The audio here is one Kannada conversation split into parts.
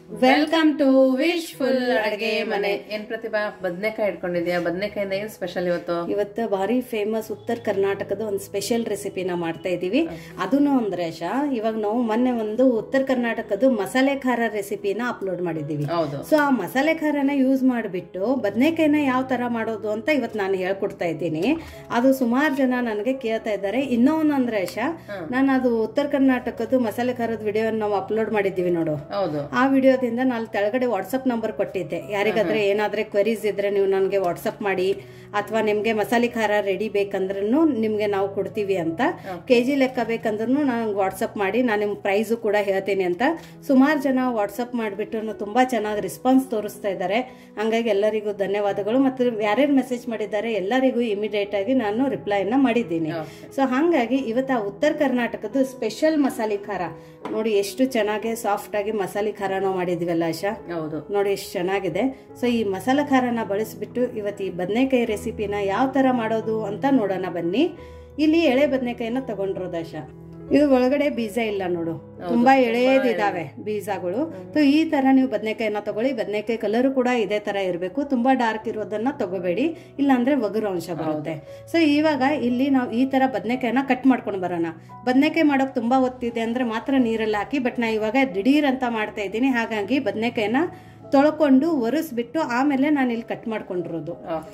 ವೆಲ್ಕಮ್ ಟು ವಿಶ್ಫುಲ್ ಅಡುಗೆ ಮನೆ. ಏನ್ ಪ್ರತಿಭಾ, ಬದನೆಕಾಯಿ ಇಟ್ಕೊಂಡಿದ್ಯಾ? ಬದನೆಕಾಯಿಂದ ಏನ್ ಸ್ಪೆಷಲ್ ಇವತ್ತು ಭಾರಿ ಫೇಮಸ್ ಉತ್ತರ ಕರ್ನಾಟಕದ ಒಂದು ಸ್ಪೆಷಲ್ ರೆಸಿಪಿನ ಮಾಡ್ತಾ ಇದೀವಿ. ಅದನ್ನು ಅಂದ್ರೆ ಇವಾಗ ನಾವು ಮೊನ್ನೆ ಒಂದು ಉತ್ತರ ಕರ್ನಾಟಕದ ಮಸಾಲೆ ಖಾರ ರೆಸಿಪಿನ ಅಪ್ಲೋಡ್ ಮಾಡಿದೀವಿ. ಸೊ ಆ ಮಸಾಲೆ ಖಾರನ ಯೂಸ್ ಮಾಡಿಬಿಟ್ಟು ಬದನೆಕಾಯಿನ ಯಾವ ತರ ಮಾಡೋದು ಅಂತ ಇವತ್ತು ನಾನು ಹೇಳ್ಕೊಡ್ತಾ ಇದ್ದೀನಿ. ಅದು ಸುಮಾರು ಜನ ನನಗೆ ಕೇಳ್ತಾ ಇದ್ದಾರೆ. ಇನ್ನೊಂದು ಅಂದ್ರೆ ನಾನು ಅದು ಉತ್ತರ ಕರ್ನಾಟಕದ ಮಸಾಲೆ ಖಾರದ ವಿಡಿಯೋ ನಾವು ಅಪ್ಲೋಡ್ ಮಾಡಿದ್ದೀವಿ ನೋಡು. ಆ ವಿಡಿಯೋದಿಂದ ನಾನು ತೆಳಗಡೆ ವಾಟ್ಸಪ್ ನಂಬರ್ ಕೊಟ್ಟಿದ್ದೆ. ಯಾರಿಗಾದ್ರೆ ಏನಾದ್ರೆ ಕ್ವೆರೀಸ್ ಇದ್ರೆ ನೀವು ನನಗೆ ವಾಟ್ಸಪ್ ಮಾಡಿ, ಅಥವಾ ನಿಮ್ಗೆ ಮಸಾಲೆ ಖಾರ ರೆಡಿ ಬೇಕಂದ್ರೂ ನಿಮ್ಗೆ ನಾವು ಕೊಡ್ತೀವಿ ಅಂತ. ಕೆಜಿ ಲೆಕ್ಕ ಬೇಕಂದ್ರೂ ನನಗೆ ವಾಟ್ಸಪ್ ಮಾಡಿ, ನಾನು ನಿಮ್ ಪ್ರೈಸು ಕೂಡ ಹೇಳ್ತೀನಿ ಅಂತ ಸುಮಾರು ಜನ ವಾಟ್ಸಪ್ ಮಾಡಿಬಿಟ್ಟು ತುಂಬಾ ಚೆನ್ನಾಗಿ ರೆಸ್ಪಾನ್ಸ್ ತೋರಿಸ್ತಾ ಇದ್ದಾರೆ. ಹಂಗಾಗಿ ಎಲ್ಲರಿಗೂ ಧನ್ಯವಾದಗಳು. ಮತ್ತು ಯಾರ್ಯಾರು ಮೆಸೇಜ್ ಮಾಡಿದ್ದಾರೆ ಎಲ್ಲರಿಗೂ ಇಮಿಡಿಯೇಟ್ ಆಗಿ ನಾನು ರಿಪ್ಲೈನ ಮಾಡಿದ್ದೀನಿ. ಸೊ ಹಾಗಾಗಿ ಇವತ್ತು ಉತ್ತರ ಕರ್ನಾಟಕದ ಸ್ಪೆಷಲ್ ಮಸಾಲೆ ಖಾರ ನೋಡಿ, ಎಷ್ಟು ಚೆನ್ನಾಗಿ ಸಾಫ್ಟ್ ಆಗಿ ಮಸಾಲೆ ಖಾರ ನಾವು ಮಾಡಿದ್ವಲ್ಲ ಆಶಾ. ಹೌದು, ನೋಡಿ ಎಷ್ಟು ಚೆನ್ನಾಗಿದೆ. ಸೊ ಈ ಮಸಾಲೆ ಖಾರನ ಬಳಸ್ಬಿಟ್ಟು ಇವತ್ತು ಈ ಬದನೆಕಾಯಿ ರೆಸಿಪಿನ ಯಾವ ತರ ಮಾಡೋದು ಅಂತ ನೋಡೋಣ ಬನ್ನಿ. ಇಲ್ಲಿ ಎಳೆ ಬದನೆಕಾಯಿನ ತಗೊಂಡಿರೋದು ಆಶಾ. ಇದು ಒಳಗಡೆ ಬೀಜ ಇಲ್ಲ ನೋಡು, ತುಂಬಾ ಎಳೆದಿದಾವೆ ಬೀಜಗಳು. ಸೊ ಈ ತರ ನೀವು ಬದನೆಕಾಯಿನ ತಗೊಳ್ಳಿ. ಬದನೆಕಾಯಿ ಕಲರ್ ಕೂಡ ಇದೇ ತರ ಇರಬೇಕು, ತುಂಬಾ ಡಾರ್ಕ್ ಇರೋದನ್ನ ತಗೋಬೇಡಿ, ಇಲ್ಲಾಂದ್ರೆ ಒಗರು ಅಂಶ ಬರುತ್ತೆ. ಸೊ ಇವಾಗ ಇಲ್ಲಿ ನಾವು ಈ ತರ ಬದನೆಕಾಯಿನ ಕಟ್ ಮಾಡ್ಕೊಂಡು ಬರೋಣ. ಬದನೆಕಾಯಿ ಮಾಡೋಕ್ ತುಂಬಾ ಹೊತ್ತಿದೆ ಅಂದ್ರೆ ಮಾತ್ರ ನೀರಲ್ಲಿ ಹಾಕಿ, ಬಟ್ ನಾ ಇವಾಗ ದಿಢೀರ್ ಅಂತ ಮಾಡ್ತಾ ಇದ್ದೀನಿ. ಹಾಗಾಗಿ ಬದನೆಕಾಯಿನ ತೊಳ್ಕೊಂಡು ಒರೆಸ್ಬಿಟ್ಟು ಆಮೇಲೆ ನಾನು ಇಲ್ಲಿ ಕಟ್ ಮಾಡ್ಕೊಂಡಿರೋದು.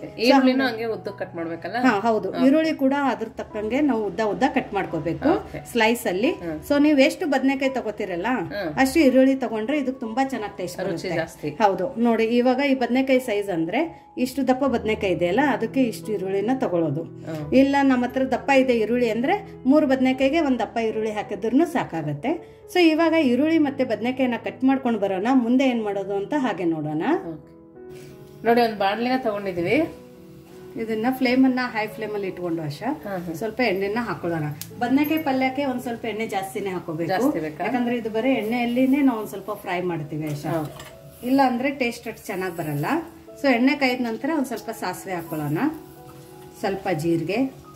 ಕಟ್ ಮಾಡ್ಬೇಕಲ್ಲ? ಹೌದು, ಈರುಳ್ಳಿ ಕೂಡ ಅದ್ರ ತಕ್ಕಂಗೆ ನಾವು ಉದ್ದ ಕಟ್ ಮಾಡ್ಕೋಬೇಕು ಸ್ಲೈಸ್ ಅಲ್ಲಿ. ಸೊ ನೀವು ಎಷ್ಟು ಬದನೆಕಾಯಿ ತಗೋತಿರಲ್ಲ ಅಷ್ಟು ಈರುಳ್ಳಿ ತಗೊಂಡ್ರೆ ಇದಕ್ಕೆ ತುಂಬಾ ಚೆನ್ನಾಗಿ ಟೇಸ್ಟ್ ಬರುತ್ತೆ. ಹೌದು ನೋಡಿ, ಇವಾಗ ಈ ಬದನೆಕಾಯಿ ಸೈಜ್ ಅಂದ್ರೆ ಇಷ್ಟು ದಪ್ಪ ಬದನೆಕಾಯಿ ಇದೆಯಲ್ಲ, ಅದಕ್ಕೆ ಇಷ್ಟು ಈರುಳ್ಳಿನ ತಗೊಳ್ಳೋದು. ಇಲ್ಲ ನಮ್ಮ ಹತ್ರ ದಪ್ಪ ಇದೆ ಈರುಳ್ಳಿ ಅಂದ್ರೆ 3 ಬದನೆಕಾಯಿಗೆ ಒಂದ್ ದಪ್ಪ ಈರುಳ್ಳಿ ಹಾಕಿದ್ರು ಸಾಕಾಗತ್ತೆ. ಸೊ ಇವಾಗ ಈರುಳ್ಳಿ ಮತ್ತೆ ಬದನೆಕಾಯಿನ ಕಟ್ ಮಾಡ್ಕೊಂಡು ಬರೋಣ. ಮುಂದೆ ಏನ್ ಮಾಡೋದು ಅಂತ ಹಾಗೆ ನೋಡೋಣ. ನೋಡಿ, ಒಂದು ಬಾಣಲಿನ ತಗೊಂಡಿದೀವಿ. ಇದನ್ನ ಫ್ಲೇಮ್ ಅನ್ನ ಹೈ ಫ್ಲೇಮ್ ಅಲ್ಲಿ ಇಟ್ಕೊಂಡು ಸ್ವಲ್ಪ ಎಣ್ಣೆನ ಹಾಕೊಳ್ಳೋಣ. ಬದನೆಕಾಯಿ ಪಲ್ಯಕ್ಕೆ ಒಂದ್ ಸ್ವಲ್ಪ ಎಣ್ಣೆ ಜಾಸ್ತಿನೇ ಹಾಕೋಬೇಕು, ಯಾಕಂದ್ರೆ ಇದು ಬರೀ ಎಣ್ಣೆಯಲ್ಲಿನೇ ನಾವು ಒಂದ್ ಸ್ವಲ್ಪ ಫ್ರೈ ಮಾಡ್ತೀವಿ ಇಲ್ಲ ಅಂದ್ರೆ ಟೇಸ್ಟ್ ಅಷ್ಟು ಚೆನ್ನಾಗಿ ಬರಲ್ಲ. ಸೊ ಎಣ್ಣೆ ಕಾಯ್ದ ನಂತರ ಒಂದ್ ಸ್ವಲ್ಪ ಸಾಸಿವೆ ಹಾಕೊಳ್ಳೋಣ, ಸ್ವಲ್ಪ ಜೀರಿಗೆ.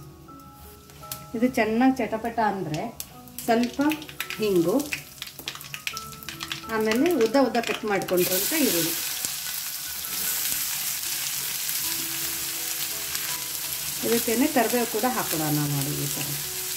ಇದು ಚೆನ್ನಾಗಿ ಚಟಪಟ ಅಂದ್ರೆ ಸ್ವಲ್ಪ ಹಿಂಗು, ಆಮೇಲೆ ಉದ್ದ ಕಟ್ ಮಾಡ್ಕೊಂಡ್ರಂತ ಈರುಳ್ಳಿ. ಇದಕ್ಕೇನೆ ಕರಿಬೇವು ಕೂಡ ಹಾಕೊಳ್ಳೋಣ ನೋಡಿ. ಈ ಥರ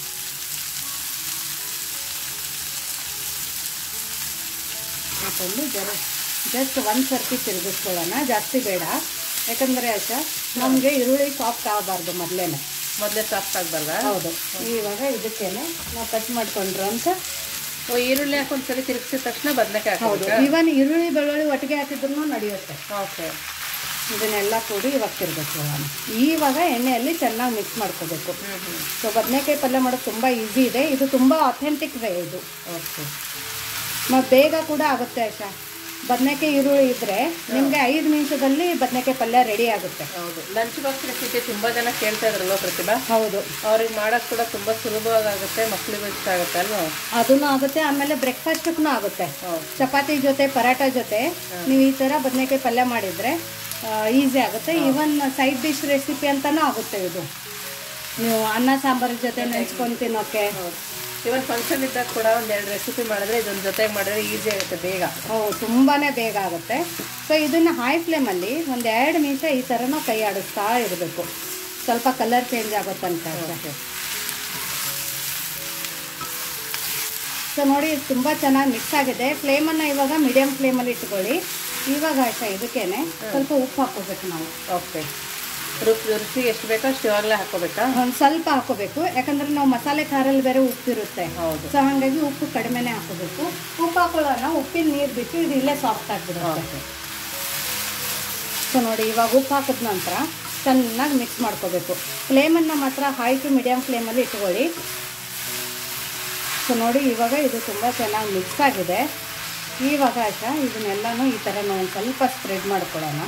ಹಾಕೊಂಡು ಜಸ್ಟ್ ಒಂದು ಸರ್ತಿ ತಿರುಗಿಸ್ಕೊಳ್ಳೋಣ, ಜಾಸ್ತಿ ಬೇಡ. ಯಾಕಂದ್ರೆ ನಮಗೆ ಈರುಳ್ಳಿ ಸಾಫ್ಟ್ ಆಗಬಾರ್ದು, ಮೊದಲೇ ಸಾಫ್ಟ್ ಆಗಬಾರ್ದ. ಹೌದು, ಇವಾಗ ಇದಕ್ಕೇನೆ ನಾವು ಕಟ್ ಮಾಡ್ಕೊಂಡ್ರು ಅಂತ ಈರುಳ್ಳಿ ಹಾಕೊಂದ್ಸರಿ ತಿರುಗಿಸಿದ ತಕ್ಷಣ ಬದನೆಕಾಯಿ. ಹೌದು, ಇವನ್ ಈರುಳ್ಳಿ ಬೆಳ್ಳುಳ್ಳಿ ಒಟ್ಟಿಗೆ ಹಾಕಿದ್ರು ನಡೆಯುತ್ತೆ. ಇದನ್ನೆಲ್ಲ ಕೂಡಿ ಇವಾಗ ತಿರ್ಗಿಸ್ಕೊಳ್ಳೋಣ. ಇವಾಗ ಎಣ್ಣೆಯಲ್ಲಿ ಚೆನ್ನಾಗಿ ಮಿಕ್ಸ್ ಮಾಡ್ಕೋಬೇಕು. ಸೊ ಬದನೆಕಾಯಿ ಪಲ್ಯ ಮಾಡೋದು ತುಂಬಾ ಈಸಿ ಇದೆ. ಇದು ತುಂಬಾ ಅಥೆಂಟಿಕ್ ವೇ ಇದು. ಮತ್ತೆ ಬೇಗ ಕೂಡ ಆಗುತ್ತೆ ಆಶಾ. ಬದನೆಕಾಯಿ ಈರುಳ್ಳಿ ಇದ್ರೆ ನಿಮ್ಗೆ 5 ನಿಮಿಷದಲ್ಲಿ ಬದನೆಕಾಯಿ ಪಲ್ಯ ರೆಡಿ ಆಗುತ್ತೆ. ಹೌದು, ಲಂಚ್ ಬಾಕ್ಸ್ ರೆಸಿಪಿ ತುಂಬಾ ಜನ ಕೇಳ್ತಾ ಇದ್ರಲ್ವ ಪ್ರತಿಭಾ? ಹೌದು, ಅವ್ರಿಗೆ ಮಾಡಕ್ ಕೂಡ ತುಂಬಾ ಸುಲಭವಾಗುತ್ತೆ, ಮಕ್ಳಿಗೂ ಇಷ್ಟ ಆಗುತ್ತೆ ಅಲ್ವಾ? ಅದನ್ನು ಆಗುತ್ತೆ, ಆಮೇಲೆ ಬ್ರೇಕ್ಫಾಸ್ಟ್ಗೂ ಆಗುತ್ತೆ. ಚಪಾತಿ ಜೊತೆ ಪರಾಟ ಜೊತೆ ನೀವು ಈ ತರ ಬದನೆಕಾಯಿ ಪಲ್ಯ ಮಾಡಿದ್ರೆ ಈಸಿ ಆಗುತ್ತೆ. ಇವನ್ ಸೈಡ್ ಡಿಶ್ ರೆಸಿಪಿ ಅಂತಾನೂ ಆಗುತ್ತೆ ಇದು. ನೀವು ಅನ್ನ ಸಾಂಬಾರ್ ಜೊತೆ ನೆಂಚ್ಕೊಂಡು ತಿನ್ನೋಕೆ, ಇವನ್ ಫಂಕ್ಷನ್ ಇದ್ದಾಗ ಕೂಡ 1-2 ರೆಸಿಪಿ ಮಾಡಿದ್ರೆ ಇದೊಂದು ಜೊತೆಗೆ ಮಾಡಿದ್ರೆ ಈಸಿ ಆಗುತ್ತೆ, ಬೇಗ. ತುಂಬಾನೇ ಬೇಗ ಆಗುತ್ತೆ. ಸೊ ಇದನ್ನ ಹೈ ಫ್ಲೇಮಲ್ಲಿ 1-2 ನಿಮಿಷ ಈ ಥರ ನಾವು ಕೈ ಆಡಿಸ್ತಾ ಇರಬೇಕು, ಸ್ವಲ್ಪ ಕಲರ್ ಚೇಂಜ್ ಆಗುತ್ತಂತ. ಸೊ ನೋಡಿ, ಇದು ತುಂಬ ಚೆನ್ನಾಗಿ ಮಿಕ್ಸ್ ಆಗಿದೆ. ಫ್ಲೇಮನ್ನು ಇವಾಗ ಮೀಡಿಯಂ ಫ್ಲೇಮಲ್ಲಿ ಇಟ್ಕೊಳ್ಳಿ. ಇವಾಗ ಆಯ್ತಾ ಇದಕ್ಕೇನೆ ಸ್ವಲ್ಪ ಉಪ್ಪು ಹಾಕೋಬೇಕು ನಾವು. ಓಕೆ, ರುಚಿಗೆ ಎಷ್ಟು ಬೇಕೋ ಅಷ್ಟು ಇವಾಗಲೇ ಹಾಕೋಬೇಕಾ? ಒಂದು ಸ್ವಲ್ಪ ಹಾಕೋಬೇಕು, ಯಾಕಂದ್ರೆ ನಾವು ಮಸಾಲೆ ಖಾರಲ್ಲಿ ಬೇರೆ ಉಪ್ಪಿರುತ್ತೆ. ಸೊ ಹಾಗಾಗಿ ಉಪ್ಪು ಕಡಿಮೆನೇ ಹಾಕೋಬೇಕು. ಉಪ್ಪು ಹಾಕೊಳ್ಳೋಣ, ಉಪ್ಪಿನ ನೀರು ಬಿಟ್ಟು ಇದು ಇಲ್ಲೇ ಸಾಫ್ಟ್ ಆಗಿಬಿಡುತ್ತೆ. ಸೊ ನೋಡಿ, ಇವಾಗ ಉಪ್ಪು ಹಾಕಿದ ನಂತರ ಚೆನ್ನಾಗಿ ಮಿಕ್ಸ್ ಮಾಡ್ಕೋಬೇಕು. ಫ್ಲೇಮನ್ನು ಮಾತ್ರ ಹೈ ಟು ಮೀಡಿಯಂ ಫ್ಲೇಮಲ್ಲಿ ಇಟ್ಕೊಳ್ಳಿ. ಸೊ ನೋಡಿ, ಇವಾಗ ಇದು ತುಂಬ ಚೆನ್ನಾಗಿ ಮಿಕ್ಸ್ ಆಗಿದೆ. ಇವಾಗ ಆಯ್ತಾ ಇದನ್ನೆಲ್ಲನೂ ಈ ಥರ ನಾವು ಸ್ವಲ್ಪ ಸ್ಪ್ರೆಡ್ ಮಾಡ್ಕೊಳ್ಳೋಣ.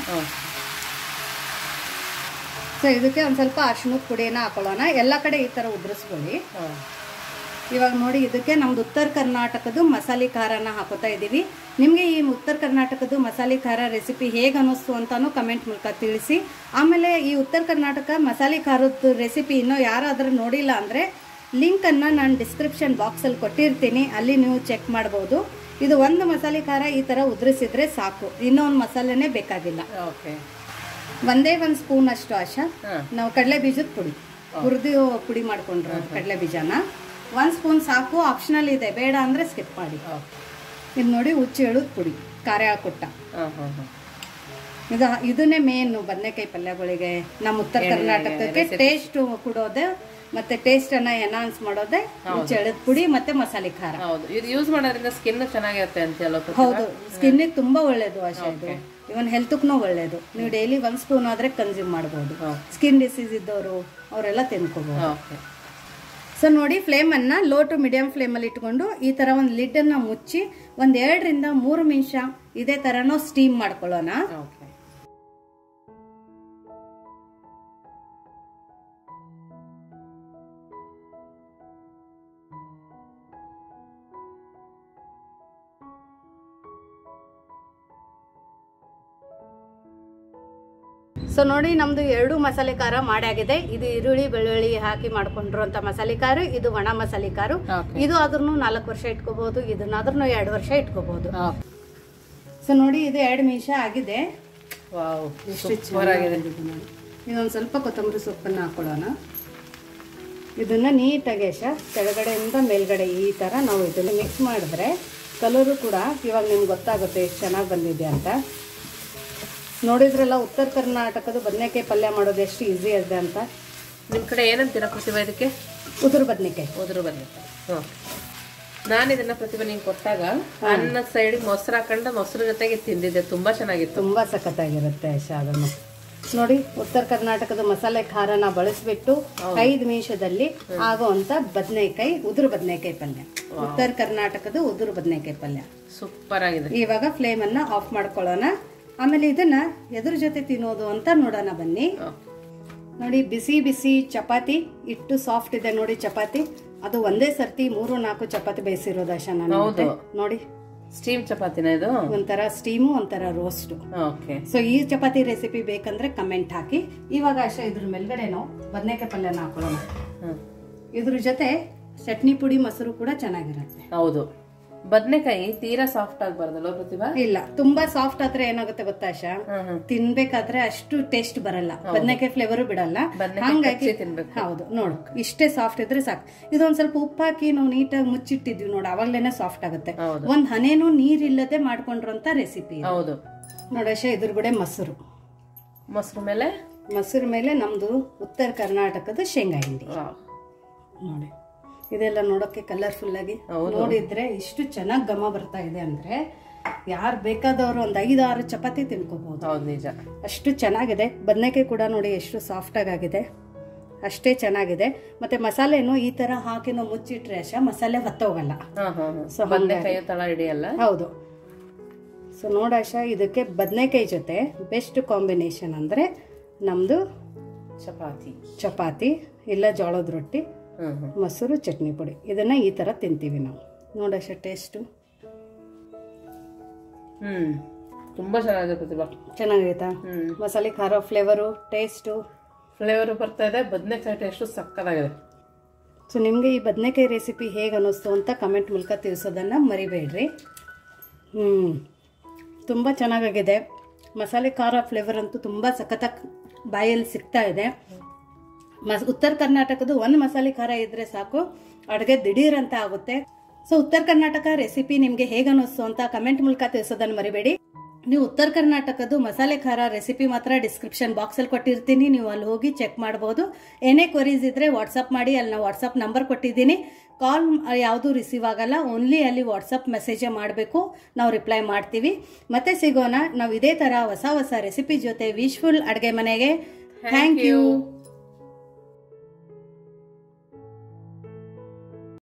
ಸೊ ಇದಕ್ಕೆ ಒಂದು ಸ್ವಲ್ಪ ಅರಿಶಿಣದ ಪುಡಿನ ಹಾಕೊಳ್ಳೋಣ. ಎಲ್ಲ ಕಡೆ ಈ ಥರ ಉದುರಿಸ್ಕೊಳ್ಳಿ. ಇವಾಗ ನೋಡಿ, ಇದಕ್ಕೆ ನಮ್ದು ಉತ್ತರ ಕರ್ನಾಟಕದ ಮಸಾಲೆ ಖಾರನ ಹಾಕೋತಾ ಇದ್ದೀವಿ. ನಿಮಗೆ ಈ ಉತ್ತರ ಕರ್ನಾಟಕದ ಮಸಾಲೆ ಖಾರ ರೆಸಿಪಿ ಹೇಗೆ ಅನ್ನಿಸ್ತು ಅಂತಾನು ಕಮೆಂಟ್ ಮೂಲಕ ತಿಳಿಸಿ. ಆಮೇಲೆ ಈ ಉತ್ತರ ಕರ್ನಾಟಕ ಮಸಾಲೆ ಖಾರದ ರೆಸಿಪಿ ಇನ್ನೂ ಯಾರಾದರೂ ನೋಡಿಲ್ಲ ಅಂದರೆ ಲಿಂಕನ್ನು ನಾನು ಡಿಸ್ಕ್ರಿಪ್ಷನ್ ಬಾಕ್ಸಲ್ಲಿ ಕೊಟ್ಟಿರ್ತೀನಿ, ಅಲ್ಲಿ ನೀವು ಚೆಕ್ ಮಾಡ್ಬೋದು. ಇದು ಒಂದು ಮಸಾಲೆ ಖಾರ ಈ ತರ ಉದುರಿಸಿದ್ರೆ ಸಾಕು, ಇನ್ನೊಂದು ಮಸಾಲೆನೇ ಬೇಕಾಗಿಲ್ಲ. ಓಕೆ. ಒಂದೇ ಒಂದು ಸ್ಪೂನ್ ಅಷ್ಟು ಆಶಾ ನಾವು ಕಡಲೆ ಬೀಜದ ಪುಡಿ ಹುರಿದು ಪುಡಿ ಮಾಡ್ಕೊಂಡ್ರೆ ಕಡಲೆ ಬೀಜನ 1 ಸ್ಪೂನ್ ಸಾಕು, ಆಪ್ಷನಲ್ ಇದೆ, ಬೇಡ ಅಂದ್ರೆ ಸ್ಕಿಪ್ ಮಾಡಿ. ಇದು ನೋಡಿ ಹುಚ್ಚು ಎಳದ ಪುಡಿ, ಖಾರ ಹಾಕೊಟ್ಟ. ಇದನ್ನೇ ಮೇನ್ ಬದನೆಕಾಯಿ ಪಲ್ಯಗಳಿಗೆ ನಮ್ಮ ಉತ್ತರ ಕರ್ನಾಟಕಕ್ಕೆ ಟೇಸ್ಟ್ ಕೊಡೋದೆ ಮತ್ತೆ ಟೇಸ್ಟ್ ಅನ್ನ ಎನ್ಹಾನ್ಸ್ ಮಾಡೋದೇ ಹುಚ್ಚು ಎಳದ ಪುಡಿ ಮತ್ತೆ ಮಸಾಲೆ ಖಾರ. ಇದು ಯೂಸ್ ಮಾಡೋದ್ರಿಂದ ಸ್ಕಿನ್ ಚೆನ್ನಾಗಿರುತ್ತೆ ಅಂತ ಹೇಳೋ. ಹೌದು, ಸ್ಕಿನ್ ತುಂಬಾ ಒಳ್ಳೇದು ಆಶಾ. ಇದು ಇವನ್ ಹೆಲ್ತ್ಗೂ ಒಳ್ಳೇದು. ನೀವು ಡೈಲಿ 1 ಸ್ಪೂನ್ ಆದ್ರೆ ಕನ್ಸ್ಯೂಮ್ ಮಾಡಬಹುದು. ಸ್ಕಿನ್ ಡಿಸೀಸ್ ಇದ್ದವರು ಅವರೆಲ್ಲ ತಿನ್ಕೋಬಹುದು. ಸೊ ನೋಡಿ, ಫ್ಲೇಮ್ ಅನ್ನ ಲೋ ಟು ಮೀಡಿಯಂ ಫ್ಲೇಮ್ ಅಲ್ಲಿ ಇಟ್ಕೊಂಡು ಈ ತರ ಒಂದು ಲಿಡ್ ಅನ್ನ ಮುಚ್ಚಿ 2 ರಿಂದ 3 ನಿಮಿಷ ಇದೇ ತರನೋ ಸ್ಟೀಮ್ ಮಾಡ್ಕೊಳ್ಳೋಣ. ಸೊ ನೋಡಿ, ನಮ್ದು 2 ಮಸಾಲೆ ಖಾರ ಮಾಡಾಗಿದೆ. ಇದು ಈರುಳ್ಳಿ ಬೆಳ್ಳುಳ್ಳಿ ಹಾಕಿ ಮಾಡ್ಕೊಂಡಿರುವಂತ ಮಸಾಲೆ ಖಾರ, ಇದು ಒಣ ಮಸಾಲೆ ಖಾರ. ಇದು ಆದ್ರೂ 4 ವರ್ಷ ಇಟ್ಕೋಬಹುದು, ಇದನ್ನಾದ್ರೂ 2 ವರ್ಷ ಇಟ್ಕೋಬಹುದು. ಸೊ ನೋಡಿ, ಇದು 2 ನಿಮಿಷ ಆಗಿದೆ. ಇದೊಂದು ಸ್ವಲ್ಪ ಕೊತ್ತಂಬರಿ ಸೊಪ್ಪನ್ನ ಹಾಕೊಳ್ಳೋಣ. ಇದನ್ನ ನೀಟಾಗಿ ಕೆಳಗಡೆಯಿಂದ ಮೇಲ್ಗಡೆ ಈ ತರ ನಾವು ಇದನ್ನ ಮಿಕ್ಸ್ ಮಾಡಿದ್ರೆ ಕಲರು ಕೂಡ ಇವಾಗ ನಿಮ್ಗೆ ಗೊತ್ತಾಗುತ್ತೆ ಎಷ್ಟು ಚೆನ್ನಾಗಿ ಬಂದಿದೆ ಅಂತ. ನೋಡಿದ್ರಲ್ಲ, ಉತ್ತರ ಕರ್ನಾಟಕದ ಬದನೆಕಾಯಿ ಪಲ್ಯ ಮಾಡೋದು ಎಷ್ಟು ಈಸಿ ಇದೆ ಅಂತ. ನಿಮ್ಮ ಕಡೆ ಏನಂತೀರಾ ಪ್ರತಿಭಾ ಇದಕ್ಕೆ? ಉದುರು ಬದನೆಕಾಯಿ. ಉದುರು ಬದನೆಕಾಯಿ. ನಾನು ಇದನ್ನ ಪ್ರತಿಭಾ ನಿಂಗೆ ಕೊಟ್ಟಾಗ ಅನ್ನ ಸೈಡ್ ಮೊಸರು ಹಾಕೊಂಡು ಮೊಸರು ಜೊತೆಗೆ ತಿಂದಿದ್ದೆ, ತುಂಬಾ ಚೆನ್ನಾಗಿತ್ತು. ತುಂಬಾ ಸಖತ್ತಾಗಿರುತ್ತೆ ಆಶಾ. ಅದನ್ನು ನೋಡಿ, ಉತ್ತರ ಕರ್ನಾಟಕದ ಮಸಾಲೆ ಖಾರನ ಬಳಸಿಬಿಟ್ಟು 5 ನಿಮಿಷದಲ್ಲಿ ಆಗುವಂತ ಬದನೆಕಾಯಿ, ಉದುರು ಬದನೆಕಾಯಿ ಪಲ್ಯ. ಉತ್ತರ ಕರ್ನಾಟಕದ ಉದುರು ಬದನೆಕಾಯಿ ಪಲ್ಯ ಸೂಪರ್ ಆಗಿದೆ. ಇವಾಗ ಫ್ಲೇಮ್ ಅನ್ನ ಆಫ್ ಮಾಡ್ಕೊಳ್ಳೋಣ. ಆಮೇಲೆ ಇದನ್ನ ಎದುರು ಜೊತೆ ತಿನ್ನೋದು ಅಂತ ನೋಡೋಣ ಬನ್ನಿ. ನೋಡಿ, ಬಿಸಿ ಬಿಸಿ ಚಪಾತಿ, ಇಟ್ಟು ಸಾಫ್ಟ್ ಇದೆ ನೋಡಿ ಚಪಾತಿ. ಅದು ಒಂದೇ ಸರ್ತಿ 3-4 ಚಪಾತಿ ಬೇಯಿಸಿರೋದು ಆಶಾ ನಾನು. ನೋಡಿ, ಸ್ಟೀಮ್ ಚಪಾತಿನ ಇದು? ಒಂಥರ ಸ್ಟೀಮು, ಒಂಥರ ರೋಸ್ಟ್. ಸೊ ಈ ಚಪಾತಿ ರೆಸಿಪಿ ಬೇಕಂದ್ರೆ ಕಮೆಂಟ್ ಹಾಕಿ. ಇವಾಗ ಆಶಾ ಇದ್ರ ಮೇಲ್ಗಡೆ ನಾವು ಬದನೆಕಾಯಿ ಪಲ್ಯನ ಹಾಕೊಳ್ಳೋಣ. ಇದ್ರ ಜೊತೆ ಚಟ್ನಿ ಪುಡಿ ಮೊಸರು ಕೂಡ ಚೆನ್ನಾಗಿರುತ್ತೆ. ಹೌದು, ಬದನೆಕಾಯಿ ತೀರಾ ಸಾಫ್ಟ್ ಆಗಬಾರ್ದಲ್ಲ ಪ್ರತಿಭಾ? ಇಲ್ಲ, ತುಂಬಾ ಸಾಫ್ಟ್ ಆದ್ರೆ ಏನಾಗುತ್ತೆ ಗೊತ್ತಾ ಆಶಾ, ತಿನ್ಬೇಕಾದ್ರೆ ಅಷ್ಟು ಟೇಸ್ಟ್ ಬರಲ್ಲ, ಬದನೆಕಾಯಿ ಫ್ಲೇವರು ಬಿಡಲ್ಲ. ಹಂಗಾಗಿ ಹೌದು, ನೋಡು ಇಷ್ಟೇ ಸಾಫ್ಟ್ ಇದ್ರೆ ಸಾಕು. ಇದೊಂದ್ ಸ್ವಲ್ಪ ಉಪ್ಪು ಹಾಕಿ ನಾವು ನೀಟಾಗಿ ಮುಚ್ಚಿಟ್ಟಿದ್ವಿ ನೋಡು, ಅವಾಗ್ಲೇನೆ ಸಾಫ್ಟ್ ಆಗುತ್ತೆ. ಒಂದ್ ಹನೇನು ನೀರಿಲ್ಲದೆ ಮಾಡ್ಕೊಂಡಿರೋಂತ ರೆಸಿಪಿ. ಹೌದು ನೋಡಿ ಆಶಾ, ಇದ್ರಗಡೆ ಮೊಸರು. ಮೊಸರು ಮೇಲೆ ನಮ್ದು ಉತ್ತರ ಕರ್ನಾಟಕದ ಶೇಂಗಾ ಹಿಂಡಿ ನೋಡಿ. ಇದೆಲ್ಲ ನೋಡೋಕೆ ಕಲರ್ಫುಲ್ ಆಗಿ ನೋಡಿದ್ರೆ ಇಷ್ಟು ಚೆನ್ನಾಗಿ ಘಮ ಬರ್ತಾ ಇದೆ ಅಂದ್ರೆ ಯಾರು ಬೇಕಾದವರು ಒಂದು 5-6 ಚಪಾತಿ ತಿನ್ಕೋಬಹುದು. ಅಷ್ಟು ಚೆನ್ನಾಗಿದೆ. ಬದನೆಕಾಯಿ ಕೂಡ ನೋಡಿ ಎಷ್ಟು ಸಾಫ್ಟ್ ಆಗಿದೆ, ಅಷ್ಟೇ ಚೆನ್ನಾಗಿದೆ. ಮತ್ತೆ ಮಸಾಲೆನು ಈ ತರ ಹಾಕಿ ನಾವು ಮುಚ್ಚಿಟ್ರೆ ಆಶಾ ಮಸಾಲೆ ಹೊತ್ತೋಗಲ್ಲ. ಸೊ ಬದನೆಕಾಯಿ ತಳ ಹಿಡಿಯಲ್ಲ. ಹೌದು. ಸೊ ನೋಡಾಶಾ, ಇದಕ್ಕೆ ಬದನೆಕಾಯಿ ಜೊತೆ ಬೆಸ್ಟ್ ಕಾಂಬಿನೇಷನ್ ಅಂದ್ರೆ ನಮ್ದು ಚಪಾತಿ ಇಲ್ಲ ಜೋಳದ ರೊಟ್ಟಿ, ಮೊಸರು, ಚಟ್ನಿ ಪುಡಿ. ಇದನ್ನ ಈ ತರ ತಿಂತೀವಿ ನಾವು. ನೋಡಶ ಟೇಸ್ಟ್ ತುಂಬಾ ಚೆನ್ನಾಗಿದೆ ಪ್ರತಿಭಾ. ಚೆನ್ನಾಗೈತಾ? ಮಸಾಲೆ ಖಾರ ಫ್ಲೇವರು ಬರ್ತಾ ಇದೆ. ಬದನೆಕಾಯಿ ಟೇಸ್ಟ್ ಸಕ್ಕತ್ತಾಗಿದೆ. ಸೊ ನಿಮ್ಗೆ ಈ ಬದನೆಕಾಯಿ ರೆಸಿಪಿ ಹೇಗೆ ಅನ್ನಿಸ್ತು ಅಂತ ಕಮೆಂಟ್ ಮೂಲಕ ತಿಳಿಸೋದನ್ನ ಮರಿಬೇಡ್ರಿ. ತುಂಬಾ ಚೆನ್ನಾಗಿದೆ. ಮಸಾಲೆ ಖಾರ ಫ್ಲೇವರ್ ಅಂತೂ ತುಂಬಾ ಸಖತ್ತಾಗಿ ಬಾಯಲ್ಲಿ ಸಿಗ್ತಾ ಇದೆ. ಉತ್ತರ ಕರ್ನಾಟಕದ ಒಂದು ಮಸಾಲೆ ಖಾರ ಇದ್ರೆ ಸಾಕು, ಅಡುಗೆ ದಿಢೀರ್ ಅಂತ ಆಗುತ್ತೆ. ಸೊ ಉತ್ತರ ಕರ್ನಾಟಕ ರೆಸಿಪಿ ನಿಮ್ಗೆ ಹೇಗೆ ಅನ್ನಿಸ್ತು ಅಂತ ಕಮೆಂಟ್ ಮೂಲಕ ತಿಳಿಸೋದನ್ನ ಮರಿಬೇಡಿ. ನೀವು ಉತ್ತರ ಕರ್ನಾಟಕದ ಮಸಾಲೆ ಖಾರ ರೆಸಿಪಿ ಮಾತ್ರ ಡಿಸ್ಕ್ರಿಪ್ಷನ್ ಬಾಕ್ಸ್ ಅಲ್ಲಿ ಕೊಟ್ಟಿರ್ತೀನಿ, ನೀವು ಅಲ್ಲಿ ಹೋಗಿ ಚೆಕ್ ಮಾಡಬಹುದು. ಏನೇ ಕ್ವರೀಸ್ ಇದ್ರೆ ವಾಟ್ಸಪ್ ಮಾಡಿ, ಅಲ್ಲಿ ನಾವು ವಾಟ್ಸಪ್ ನಂಬರ್ ಕೊಟ್ಟಿದ್ದೀನಿ. ಕಾಲ್ ಯಾವುದು ರಿಸೀವ್ ಆಗಲ್ಲ, ಓನ್ಲಿ ಅಲ್ಲಿ ವಾಟ್ಸಪ್ ಮೆಸೇಜೇ ಮಾಡಬೇಕು, ನಾವು ರಿಪ್ಲೈ ಮಾಡ್ತೀವಿ. ಮತ್ತೆ ಸಿಗೋಣ ನಾವು ಇದೇ ತರ ಹೊಸ ರೆಸಿಪಿ ಜೊತೆ. ವಿಶ್ಫುಲ್ ಅಡುಗೆ ಮನೆಗೆ ಥ್ಯಾಂಕ್ ಯು.